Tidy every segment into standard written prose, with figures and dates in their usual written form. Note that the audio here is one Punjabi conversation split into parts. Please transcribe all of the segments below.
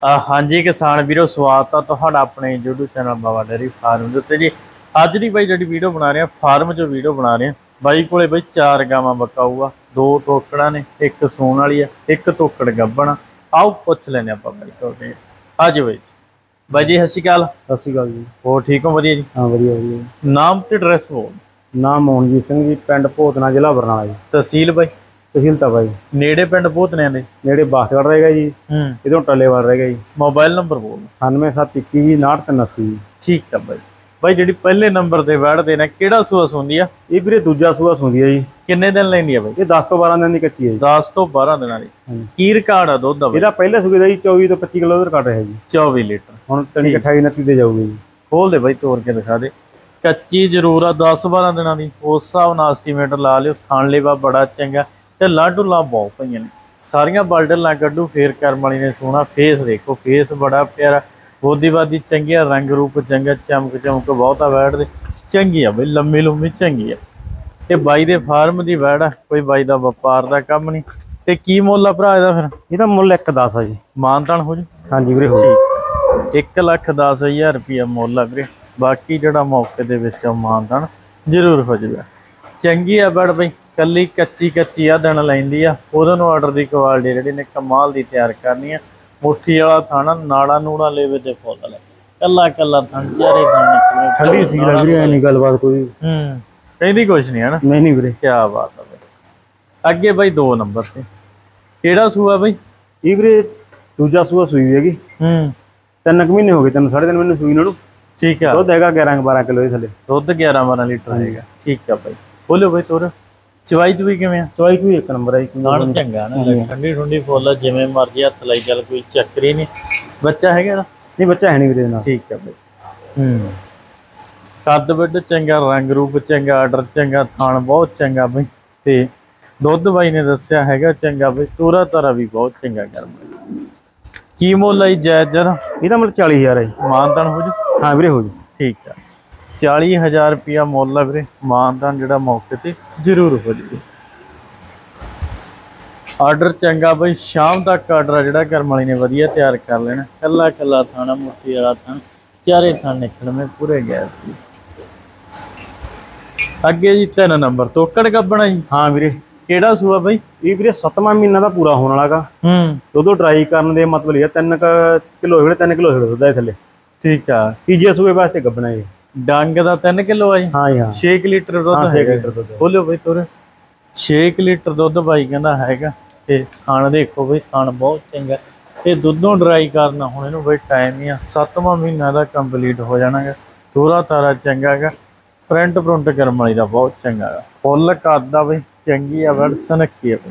हाँ जी किसान वीरो स्वागत है तुहाडा अपने YouTube channel Baba dairy farm के उत्ते जी। अज की बई जी वीडियो बना रहे हैं फार्म जो वीडियो बना रहे हैं बई को बई 4 गावां बकाऊ आ, 2 टोकड़ा ने, एक सूण वाली है, एक टोकड़ गब्बन आ। आओ पुछ लेने आप बई तो आज बई बाई जी सत श्री अकाल। सत श्री अकाल जी। और ठीक हो? वधिया जी। हाँ वधिया वधिया। नाम ते एड्रैस बोल। नाम मोहनजीत सिंह जी, पिंड भोतना, जिला बरनाला जी। तहसील बई? तहसील ਤਾਂ ਬਾਈ नेड़े पिंड भोतने दे ਨੇੜੇ ਬਾਸਗੜ ਰਹੇਗਾ ਜੀ। ਇਧਰੋਂ ਟੱਲੇਵਾਲ ਰਹੇਗਾ ਜੀ। मोबाइल नंबर बोल। 9721 जी 6983 जी। ठीक है बई। बई जी पहले नंबर ते वैड़ देना केड़ा सूआ सुंदी आ? ਇਹ ਵੀਰੇ ਦੂਜਾ ਸੂਆ ਸੁੰਦੀ ਹੈ ਜੀ। किन्ने दिन लैंदी आ बई? ਇਹ 10 ਤੋਂ 12 ਦਿਨ ਦੀ ਕੱਚੀ ਹੈ ਜੀ। 10 ਤੋਂ 12 ਦਿਨਾਂ ਦੀ। ਕੀ ਰਿਕਾਰਡ ਆ ਦੁੱਧ ਦਾ ਬਈ? ਇਹਦਾ ਪਹਿਲੇ ਸੂਏ ਦਾ ਜੀ 24 ਤੋਂ 25 ਕਿਲੋ ਦਾ ਰਿਕਾਰਡ ਰਿਹਾ ਜੀ। 24 ਲੀਟਰ। ਹੁਣ ਤਣੀ 28 29 ਤੇ ਜਾਊਗੀ ਜੀ। ਖੋਲ ਦੇ ਬਈ ਤੋੜ ਕੇ ਦਿਖਾ ਦੇ। ਕੱਚੀ ਜ਼ਰੂਰ ਆ 10 12 ਦਿਨਾਂ ਦੀ, ਉਸ ਹਿਸਾਬ ਨਾਲ ਐਸਟੀਮੇਟ ਲਾ ਲਿਓ। ਥਣ ਲੇਵਾ ਬੜਾ ਚੰਗਾ ਤੇ ਲਾਡੂ ਲਾ ਬਹੁਤ ਪਈਆਂ ਨੇ ਸਾਰੀਆਂ ਬਾਲਡਰ ਲਾ ਕੱਢੂ ਫੇਰ ਕਰਮ ਵਾਲੀ ਨੇ ਸੋਹਣਾ ਫੇਸ ਦੇਖੋ, ਫੇਸ ਬੜਾ ਪਿਆਰਾ, ਬੋਦੀਵਾਦੀ ਚੰਗੀ ਆ, ਰੰਗ ਰੂਪ ਚੰਗਾ, ਚਮਕ ਚਮਕ ਬਹੁਤਾ ਵੈੜ ਦੇ ਚੰਗੀ ਆ ਬਈ, ਲੰਮੀ ਲੰਮੀ ਚੰਗੀ ਆ। ਤੇ ਬਾਈ ਦੇ ਫਾਰਮ ਦੀ ਵੈੜ ਆ, ਕੋਈ ਬਾਈ ਦਾ ਵਪਾਰ ਦਾ ਕੰਮ ਨਹੀਂ। ਤੇ ਕੀ ਮੁੱਲ ਆ ਭਰਾ ਇਹਦਾ? ਫਿਰ ਇਹਦਾ ਮੁੱਲ 1.10 ਆ ਜੀ। ਮਾਨਤਾਨ ਹੋ ਜੀ? ਹਾਂਜੀ ਵੀਰੇ ਹੋ ਜੀ। 1,10,000 रुपया ਮੁੱਲ ਆ ਵੀਰੇ। ਬਾਕੀ ਜਿਹੜਾ ਮੌਕੇ ਦੇ ਵਿੱਚ ਮਾਨਤਾਨ ਜ਼ਰੂਰ ਹੋ ਜਾਵੇ। ਚੰਗੀ ਆ ਵੈੜ ਬਈ, ਕੱਲੀ ਕੱਚੀ ਆ ਦਿਨ ਲੈਂਦੀ ਆ। ਉਹਦੇ ਨੂੰ ਆਰਡਰ ਦੀ ਕੁਆਲਿਟੀ ਜਿਹੜੀ ਨੇ ਕਮਾਲ ਦੀ ਤਿਆਰ ਕਰਨੀ ਆ। ਮੁੱਠੀ ਵਾਲਾ ਥਾਣਾ ਨਾੜਾ ਨੂੜਾ ਲੇਵੇ ਤੇ ਫੁੱਲ ਲੈ, ਕੱਲਾ ਥਣ ਚਾਰੇ ਥਾਣੇ ਠੰਡੀ ਸੀ ਲੱਗ ਰਹੀ ਹੈ। ਨਹੀਂ ਗੱਲਬਾਤ ਕੋਈ ਕਹਿੰਦੀ ਕੁਛ ਨਹੀਂ ਹੈ ਨਾ? ਨਹੀਂ ਵੀਰੇ। ਕੀ ਬਾਤ ਆ ਬਈ। ਅੱਗੇ ਬਈ 2 ਨੰਬਰ ਤੇ ਕਿਹੜਾ ਸੂਆ ਬਈ? ਇਹ ਵੀਰੇ ਦੂਜਾ ਸੂਆ ਸੂਈ ਹੈਗੀ। 3 ਮਹੀਨੇ ਹੋ ਗਏ, 3 3.5 ਮਹੀਨੇ ਸੂਈ ਨੂੰ। ਠੀਕ ਆ। ਦੁੱਧ ਹੈਗਾ 11 12 ਕਿਲੋ ਦੇ ਥੱਲੇ। ਦੁੱਧ 11 12 ਲੀਟਰ ਹੈਗਾ। ਠੀਕ ਆ ਬਈ। ਬੋਲੋ ਬਈ ਤੋਰ ਚਵਾਈ ਚੁਈ ਕਿਵੇਂ ਆ? ਚਵਾਈ ਕੋਈ ਇੱਕ ਨੰਬਰ ਹੈ। ਨਾਲ ਚੰਗਾ ਨਾ, ਠੰਡੀ ਠੰਡੀ ਫੁੱਲ, ਜਿਵੇਂ ਮਰਜ਼ੀ ਹੱਥ ਲਾਈ ਚੱਲ, ਕੋਈ ਚੱਕਰੀ ਨਹੀਂ। ਬੱਚਾ ਹੈਗਾ ਨਾ? ਨਹੀਂ ਬੱਚਾ ਹੈ ਨਹੀਂ ਵੀਰੇ ਨਾਲ। ਠੀਕ ਆ ਬਈ। ਕੱਦ ਵੱਡ ਚੰਗਾ, ਰੰਗ ਰੂਪ ਚੰਗਾ, ਆਰਡਰ ਚੰਗਾ, ਥਾਣ ਬਹੁਤ ਚੰਗਾ ਬਈ। ਤੇ ਦੁੱਧ ਬਾਈ ਨੇ ਦੱਸਿਆ ਹੈਗਾ ਚੰਗਾ ਬਈ, ਤੋਰਾ ਤਾਰਾ ਵੀ ਬਹੁਤ ਚੰਗਾ ਕਰ। ਕੀ ਮੁੱਲ ਆਈ ਜਾਇਜ਼ ਜਰਾ? ਇਹਦਾ ਮੁੱਲ 40000 ਹੈ ਜੀ। ਮਾਨਤਾਨ ਹੋ ਜੂ? ਹਾਂ ਵੀਰੇ ਹੋ ਜੂ। ਠੀਕ ਆ। 40000 रुपया ਮੁੱਲ ਆ ਵੀਰੇ। ਮਾਨਤਾਨ ਜਿਹੜਾ ਮੌਕੇ ਤੇ ਜ਼ਰੂਰ ਹੋ ਜੂਗਾ। ਆਰਡਰ ਚੰਗਾ ਬਈ, ਸ਼ਾਮ ਤੱਕ ਆਰਡਰ ਜਿਹੜਾ ਕਰਮ ਵਾਲੀ ਨੇ ਵਧੀਆ ਤਿਆਰ ਕਰ ਲੈਣਾ। ਕੱਲਾ ਥਾਣਾ, ਮੁੱਠੀ ਵਾਲਾ ਥਾਣਾ, ਚਾਰੇ ਥਾਣ ਨਿਕਲਵੇਂ ਪੂਰੇ ਗਏ। ਅੱਗੇ ਜੀ 3 ਨੰਬਰ ਤੋਕੜ ਗੱਬਣਾ ਜੀ। ਹਾਂ ਵੀਰੇ। ਕਿਹੜਾ ਸੂਆ ਬਈ? ਇਹ ਵੀਰੇ 7ਵਾਂ ਮਹੀਨਾ ਦਾ ਪੂਰਾ ਹੋਣ ਵਾਲਾਗਾ। ਉਦੋਂ ਟਰਾਈ ਕਰਨ ਦੇ ਮਤਲਬ ਇਹ 3 ਕਿਲੋ ਹੋਵੇ, 3 ਕਿਲੋ ਹੋਵੇ ਦੁੱਧ ਥੱਲੇ। ਠੀਕ ਆ। ਤੀਜੇ ਸੂਏ ਵਾਸਤੇ ਗੱਬਣਾ ਇਹ। ਡੰਗ ਦਾ 3 ਕਿਲੋ ਆ ਜੀ। ਹਾਂ ਜੀ ਹਾਂ। 6 ਲੀਟਰ ਦੁੱਧ ਹੈਗਾ। ਬੋਲਿਓ ਬਈ ਤੋਰ। 6 ਲੀਟਰ ਦੁੱਧ ਬਾਈ ਕਹਿੰਦਾ ਹੈਗਾ। ਤੇ ਖਾਣ ਦੇਖੋ ਬਈ, ਖਾਣ ਬਹੁਤ ਚੰਗਾ। ਤੇ ਦੁੱਧੋਂ ਡਰਾਈ ਕਰਨਾ ਹੁਣ ਇਹਨੂੰ ਬਈ ਟਾਈਮ ਹੀ ਆ। 7ਵਾਂ ਮਹੀਨਾ ਦਾ ਕੰਪਲੀਟ ਹੋ ਜਾਣਾਗਾ। ਤੋਰਾ ਤਾਰਾ ਚੰਗਾ ਗਾ, ਪ੍ਰਿੰਟ ਪ੍ਰੁੰਟ ਕਰਮ ਵਾਲੀ ਦਾ ਬਹੁਤ ਚੰਗਾ ਗਾ। ਫੁੱਲ ਕਰਦਾ ਬਈ, ਚੰਗੀ ਆ ਵੜ, ਸਨੱਖੀ ਆ ਬਈ।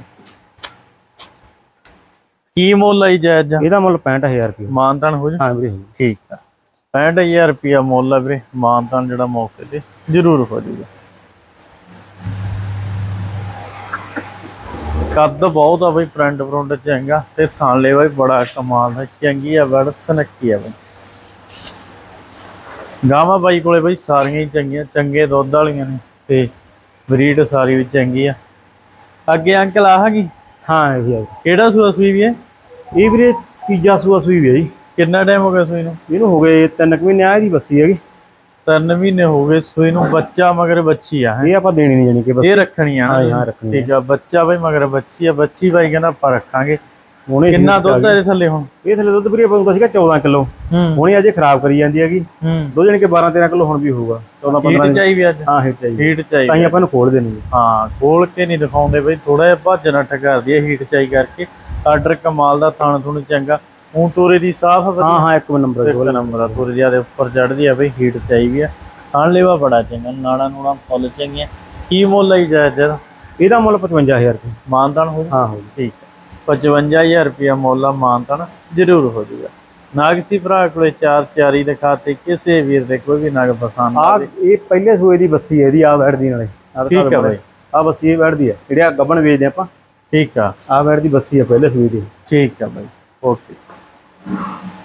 ਕੀ ਮੁੱਲ ਆਈ ਜਾਇਜ਼? ਇਹਦਾ ਮੁੱਲ 65000 ਰੁਪਏ। ਮਾਨਤਾਨ ਹੋ ਜਾ? ਹਾਂ ਵੀਰੇ। ਠੀਕ ਆ। 65000 रुपया ਮੁੱਲ ਆ ਵੀਰੇ। ਮਾਨਤਾਨ ਜਿਹੜਾ ਮੌਕੇ ਤੇ ਜ਼ਰੂਰ ਹੋ ਜਾਊਗਾ। ਕੱਦ ਬਹੁਤ ਆ ਬਈ, ਪ੍ਰਿੰਟ ਪ੍ਰੁੰਟ ਚੰਗਾ ਤੇ ਥਾਣ ਲੇਵਾ ਵੀ ਬੜਾ ਕਮਾਲ ਦਾ, ਚੰਗੀ ਆ ਵੜ, ਸਨੱਖੀ ਆ ਬਈ। ਗਾਵਾਂ ਬਾਈ ਕੋਲੇ ਬਈ ਸਾਰੀਆਂ ਹੀ ਚੰਗੀਆਂ, ਚੰਗੇ ਦੁੱਧ ਵਾਲੀਆਂ ਨੇ ਤੇ ਬਰੀਡ ਸਾਰੀ ਵੀ ਚੰਗੀ ਆ। ਅੱਗੇ ਅੰਕਲ ਆਹ ਗਈ? ਹਾਂ ਇਹ ਕਿਹੜਾ ਸੂਆ ਸੂਈ ਵੀ ਹੈ? ਇਹ ਵੀਰੇ ਤੀਜਾ ਸੂਆ ਸੂਈ ਵੀ ਹੈ ਜੀ। ਕਿੰਨਾ ਟਾਈਮ ਹੋ ਗਿਆ ਸੂਈ ਨੂੰ? ਇਹਨੂੰ ਹੋ ਗਏ 3 ਮਹੀਨੇ। ਆ ਇਹਦੀ ਬੱਸੀ ਹੈਗੀ। 3 ਮਹੀਨੇ ਹੋ ਗਏ ਸੂਈ ਨੂੰ। ਬੱਚਾ ਮਗਰ ਬੱਚੀ ਆ? ਇਹ ਆਪਾਂ ਦੇਣੀ ਨਹੀਂ ਜਾਣੀ ਕਿ ਇਹ ਰੱਖਣੀ ਆ। ਹਾਂ ਰੱਖਣੀ। ਠੀਕ ਆ। ਬੱਚਾ ਬਈ ਮਗਰ ਬੱਚੀ ਆ। ਬੱਚੀ ਬਾਈ ਕਹਿੰਦਾ ਆਪਾਂ ਰੱਖਾਂਗੇ। ਹੁਣ ਕਿੰਨਾ ਦੁੱਧ ਇਹਦੇ ਥੱਲੇ? ਹੁਣ ਇਹ ਥੱਲੇ ਦੁੱਧ ਵੀਰੇ ਆਪਾਂ ਸੀਗਾ 14 ਕਿਲੋ। ਹੁਣ ਅਜੇ ਖਰਾਬ ਕਰੀ ਜਾਂਦੀ ਹੈਗੀ। ਦੋ ਜਾਣੀ ਕਿ 12 13 ਕਿਲੋ ਹੁਣ ਵੀ ਹੋਊਗਾ। 14 15 ਚਾਹੀਦੀ ਅੱਜ। ਹਾਂ ਹੀਟ ਚਾਹੀਦੀ। ਹੀਟ ਚਾਹੀਦੀ ਤਾਂ ਹੀ ਆਪਾਂ ਨੂੰ ਖੋਲ ਦੇਣੀ। ਹਾਂ ਖੋਲ ਕੇ ਨਹੀਂ ਦਿਖਾਉਂਦੇ ਬਈ, ਥੋੜਾ ਜਿਹਾ ਭੱਜ ਨੱਠ ਕਰਦੀ ਹੈ ਹੀਟ ਚਾਈ ਕਰਕੇ। ਆਰਡਰ ਕਮਾਲ ਦਾ, ਥਾਣ ਥੁਣ ਚੰਗਾ, ਹੁਣ ਤੋਰੇ ਦੀ ਸਾਫ। ਹਾਂ ਹਾਂ 1 ਨੰਬਰ ਆ। ਤੋਰੇ ਦੀ ਉੱਪਰ ਚੜਦੀ ਆ ਬਈ, ਹੀਟ ਚਾਹੀਦੀ ਆ। ਥਾਣ ਲੇਵਾ ਬੜਾ ਚੰਗਾ, ਨਾੜਾ ਨੂੜਾ ਫੁੱਲ ਚੰਗੀਆਂ। ਕੀ ਮੁੱਲ ਆਈ ਜਾਇਜ਼? ਇਹਦਾ ਮੁੱਲ 55000 ਰੁਪਏ। ਮਾਨਤਾਨ ਹੋ? ਹਾਂ ਹੋ। ਠੀਕ ਹੈ। 55000 रुपया ਮੁੱਲ ਆ। ਮਾਨਤਾਨ ਜ਼ਰੂਰ ਹੋ ਜਾਊਗਾ। ਨਾਗ ਸੀ ਭਰਾ ਕੋਲੇ 4 ਚਾਰੀ ਦਿਖਾਤੇ, ਕਿਸੇ ਵੀਰ ਦੇ ਕੋਈ ਵੀ ਨਗ ਪਸੰਦ ਆ। ਇਹ ਪਹਿਲੇ ਸੂਏ ਦੀ ਬੱਸੀ ਹੈ ਇਹਦੀ। ਆ ਬੈਠਦੀ ਨਾਲੇ। ਠੀਕ ਹੈ ਬਈ। ਆ ਬੱਸੀ ਇਹ ਬੈਠਦੀ ਹੈ ਜਿਹੜੀ ਆ ਗੱਬਣ ਵੇਚਦੇ ਆਪਾਂ। ਠੀਕ ਆ। ਆ ਬੈਠਦੀ ਬੱਸੀ ਹੈ ਪਹਿਲੇ ਸੂਏ ਦੀ। ਠੀਕ ਆ ਬਈ। ਓਕੇ।